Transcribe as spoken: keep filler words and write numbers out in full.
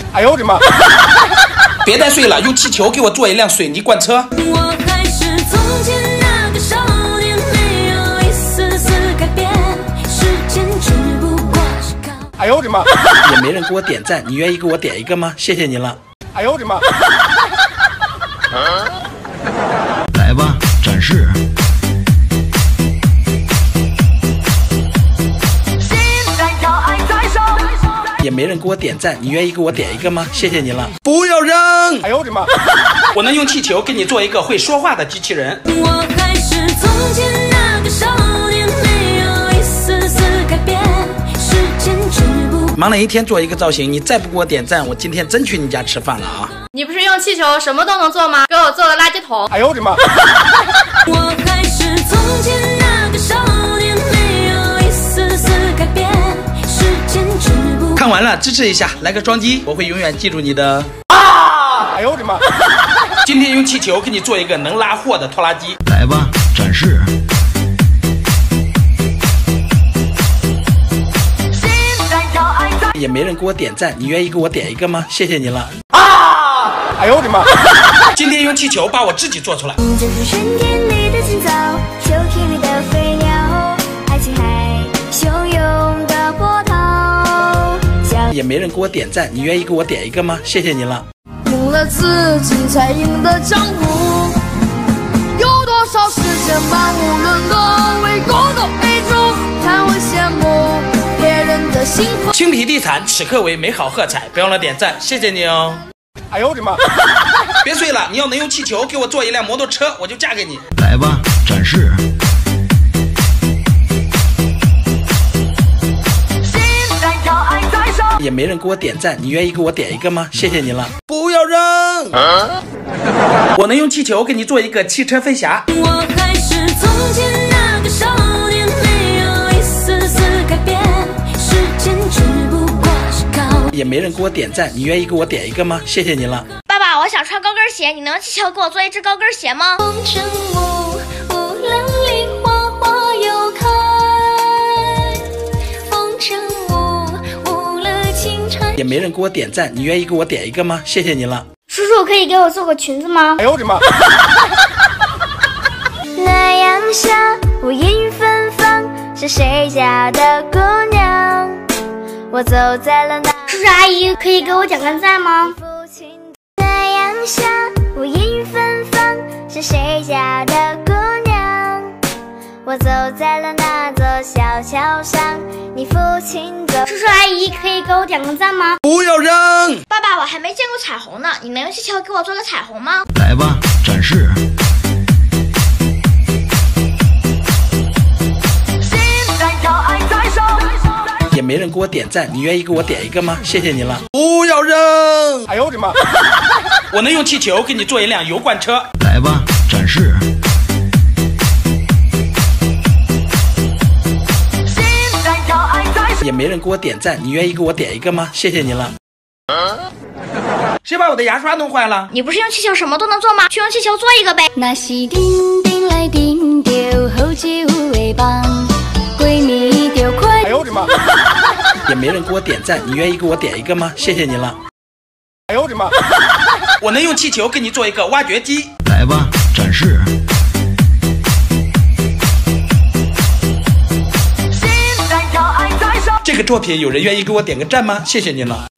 哎呦我的妈！ 别再睡了，用气球给我做一辆水泥罐车。 我还是从前那个少年，没有一丝丝改变，时间只不过是靠。 哎呦我的妈！ 也没人给我点赞，你愿意给我点一个吗？谢谢你了。 哎呦我的妈！ 来吧，展示。 也没人给我点赞，你愿意给我点一个吗？谢谢你了。不要扔！ 哎呦我的妈！ 我能用气球给你做一个会说话的机器人。 我还是从前那个少年，没有一丝丝改变，时间只不。 忙了一天做一个造型，你再不给我点赞，我今天真去你家吃饭了啊！ 你不是用气球什么都能做吗？给我做个垃圾桶。 哎呦我的妈！ 我还是从前那个少年，没有一丝丝改变，时间只不。 看完了，支持一下，来个装机，我会永远记住你的。 啊！哎呦我的妈！ 今天用气球给你做一个能拉货的拖拉机。 来吧，展示。 也没人给我点赞，你愿意给我点一个吗？谢谢你了。 啊！哎呦我的妈！ 今天用气球把我自己做出来。 这是春天里的青草，秋天里的飞鸟，爱情海汹涌的波涛。 也没人给我点赞，你愿意给我点一个吗？谢谢你了。 赢了自己才赢得江湖，有多少世间漫无论的为狗的悲助，才会羡慕别人的幸福。 青皮地产此刻为美好喝彩，别忘了点赞，谢谢你哦。 哎呦我的妈！ 别睡了，你要能用气球给我做一辆摩托车，我就嫁给你。 来吧，展示。 也没人给我点赞，你愿意给我点一个吗？谢谢你了。不要扔！啊、我能用气球给你做一个汽车飞侠。 我还是从前那个少年，没有一丝丝改变，时间只不过是靠。 也没人给我点赞，你愿意给我点一个吗？谢谢你了。 爸爸，我想穿高跟鞋，你能用气球给我做一只高跟鞋吗？ 风尘雾，无论梨花花又开。风尘雾，无了情缠。 也没人给我点赞，你愿意给我点一个吗？谢谢你了。 叔叔，可以给我做个裙子吗？ 哎呦我的妈！ 那阳下，我烟雨芬芳，是谁家的姑娘？我走在了那。 叔叔阿姨，可以给我点个赞吗？ 那阳下，我烟雨芬芳，是谁家的姑娘？我走在了那座小桥上，你父亲走。 叔叔阿姨，可以给我点个赞吗？ 不要扔！ 爸爸，我还没见过彩虹呢，你能用气球给我做个彩虹吗？ 来吧，展示。 也没人给我点赞，你愿意给我点一个吗？谢谢你了。不要扔！ 哎呦我的妈！ 我能用气球给你做一辆油罐车。 来吧，展示。 也没人给我点赞，你愿意给我点一个吗？谢谢你了。谁把我的牙刷弄坏了？ 你不是用气球什么都能做吗？去用气球做一个呗。 那是叮叮来叮丢，好酒的棒，闺蜜丢快。 哎呦我的妈！ 也没人给我点赞，你愿意给我点一个吗？谢谢你了。 哎呦我的妈！ 我能用气球给你做一个挖掘机。 来吧，展示。 这个作品有人愿意给我点个赞吗？谢谢你了。